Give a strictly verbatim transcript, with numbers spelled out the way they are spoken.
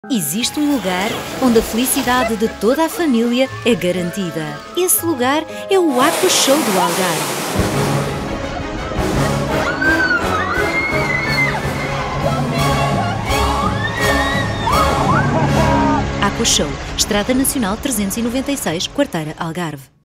Existe um lugar onde a felicidade de toda a família é garantida. Esse lugar é o Aqua Show do Algarve. Aqua Show, Estrada Nacional trezentos e noventa e seis, Quarteira, Algarve.